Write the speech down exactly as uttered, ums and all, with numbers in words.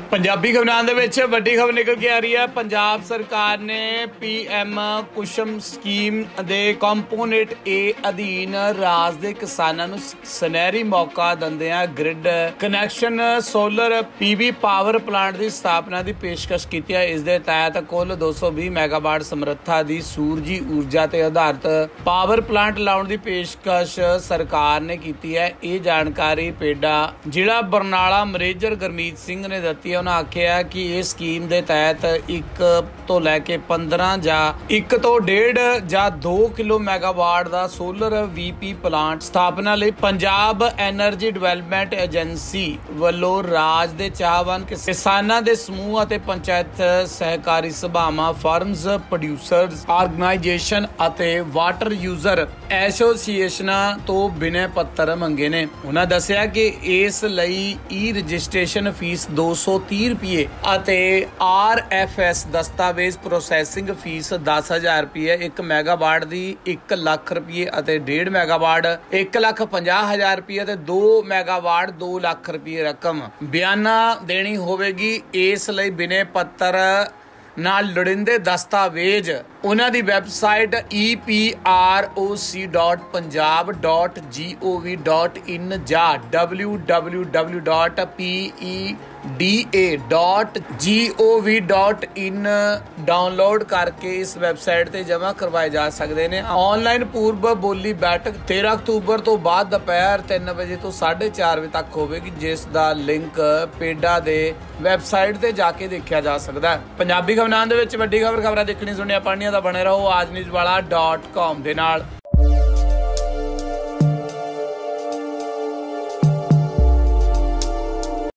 पंजाबी खबरां दे विच वड्डी खबर निकल के आ रही है। पंजाब सरकार ने पी एम कुसुम स्कीम दे कंपोनेंट ए अधीन राज दे किसानां नूं सुनहरी मौका दिंदिआं grid connection solar PV power plant की स्थापना की पेशकश की है। इस दे तहत कुल दो सौ भी मैगावाट समर्था की सूरजी ऊर्जा ते आधारित पावर प्लांट लाउण की पेशकश सरकार ने की है। ये जानकारी पेडा जिला बरनाला मैनेजर गुरमीत सिंह ने दी। उन्होंने आख्या कि इस स्कीम के तहत एक तो लैके पंद्रह जा एक तो डेढ़ जा दो किलो मैगावाट का सोलर वी पी प्लांट स्थापना लई पंजाब एनर्जी डिवेलपमेंट एजेंसी वालों राज के चाहवान किसानां दे समूह अते पंचायत सहकारी सभावां फर्म्स प्रोड्यूसर्स ऑर्गेनाइजेशन अते वाटर यूजर एसोसीएशनां तो बिने पत्र मंगे ने। उन्होंने दस्सिया कि इस लई ई रजिस्ट्रेशन फीस दो सौ तीह रुपये अते आर एफ एस दस्तावेज प्रोसैसिंग फीस दस हजार रुपये एक मैगावाट की एक लाख रुपये अते डेढ़ मैगावाट एक लाख पंजाह हजार रुपये अते दो मैगावाट दो लाख रुपये रकम बयाना देनी होवेगी। इस लई बिने पत्र नाल लोड़ींदे दस्तावेज उन्हां दी website E P R O C dot Punjab dot G O V dot in जा W W W dot P E D A dot G O V dot in download करके इस वैबसाइट ते जमा करवाए जा सकते हैं। ऑनलाइन पूर्व बोली बैठक तेरह अक्तूबर तो बाद दोपहर तीन बजे तो साढ़े चार बजे तक होगी, जिस दा लिंक पेडा दे वैबसाइट ते जाके देखा जा सकता है। पंजाबी खबरां दे विच वड्डी खबर खबरां देखनी सुनिया पढ़निया दा बने रहो आज न्यूज़ वाला डॉट कॉम दे नाल।